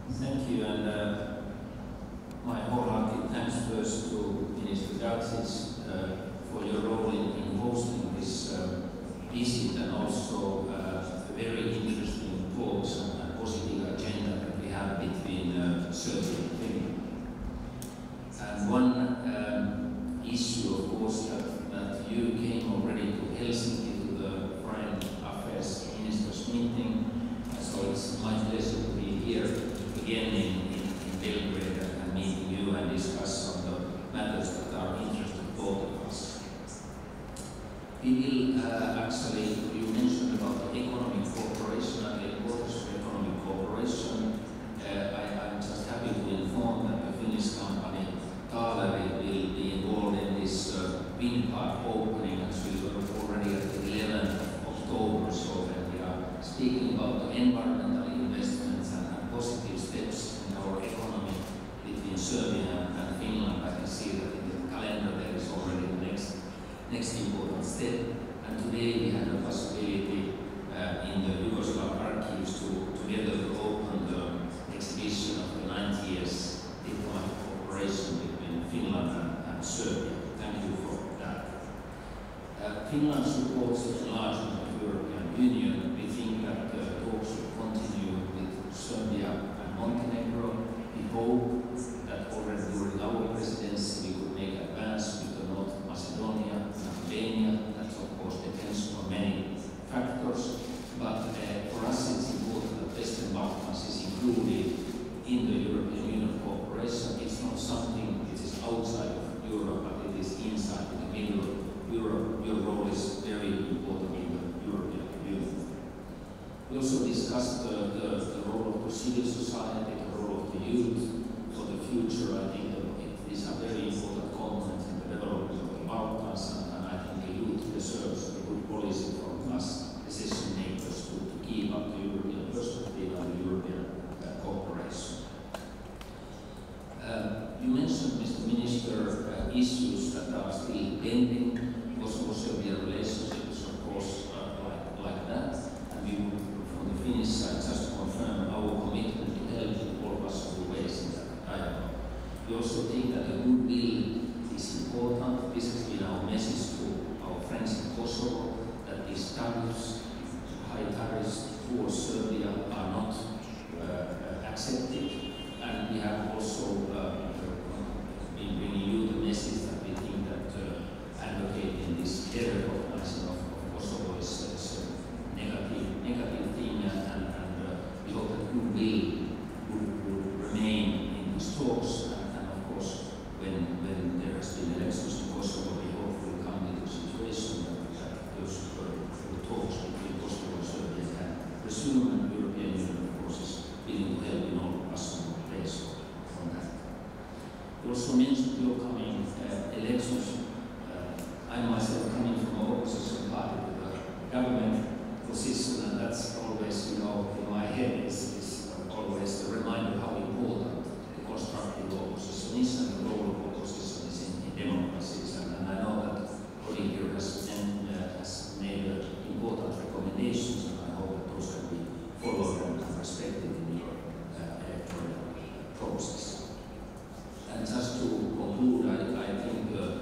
Thank you, and my wholehearted thanks first to Minister Dacis for your role in hosting this visit, and also a very interesting talks and positive agenda that we have between Serbia and Finland. And one issue, of course, that you came already to Helsinki to the Foreign Affairs Ministers meeting, so it's my pleasure to be here again in Belgrade and meeting you and discuss on the matters that are interesting both of us. We will actually, you mentioned about the economic cooperation and the importance of economic cooperation. I'm just happy to inform that the Finnish company Taaleri will be involved in this wind park opening, actually already at the 11th of October. So when we are speaking about the environmental investments and positive steps in our economy between Serbia and Finland, I can see that in the calendar there is already the next important step. And today we had the possibility in the Yugoslav archives to together open the exhibition of the 90 years diplomatic cooperation between Finland and Serbia. Thank you for that. Finland supports the enlargement of the European Union. We think that talks should continue with Serbia and Montenegro. We hope that already during our presidency we could make advance with the North Macedonia and Albania. That of course depends on many factors, but for us it's important that Western Balkans is included in the European Union cooperation. It's not something which is outside of Europe, but it is inside, in the middle of Europe. Your role is very important in the European Union. We also discussed the role of the civil society, the role of the youth for the future. I think that these are very important components in the development of the Balkans, and I think the youth deserves a good policy from us decision makers to keep up the European perspective and the European cooperation. You mentioned, Mr. Minister, issues that are still pending. Kosovo-Serbia relationship is of course like that, and we would, from the Finnish side, just confirm our commitment to help in all possible ways in that dialogue. We also think that the goodwill is important. This has been our message to our friends in Kosovo, that these tariffs, high tariffs towards Serbia are not accepted, and we have also been bringing you the message that we think that advocating this de-recognizing of Kosovo is a negative thing, and we hope that goodwill would remain in these talks, and of course when there has been elections in Kosovo, we hope will come into a situation that those talks between Kosovo and Serbia can resume, and the European Union of course is willing to help in all possible ways on that. You also mentioned the upcoming elections. I myself coming from an opposition party to the government position, and that's always, in my head is always the reminder how important the constructive opposition is and the role of opposition is in democracies. And I know that colleague here has made important recommendations, and I hope that those can be followed and respected in your electoral process. And just to conclude, I think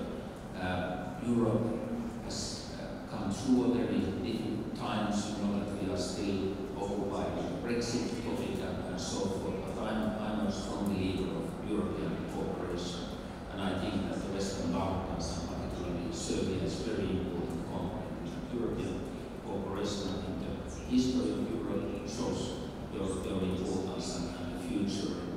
Europe has come through a very difficult times. You know that we are still occupied with the Brexit topic and so forth, but I'm a strong believer of European cooperation, and I think that the Western Balkans, and particularly Serbia, is a very important component in European cooperation. I think the history of Europe shows your importance and the future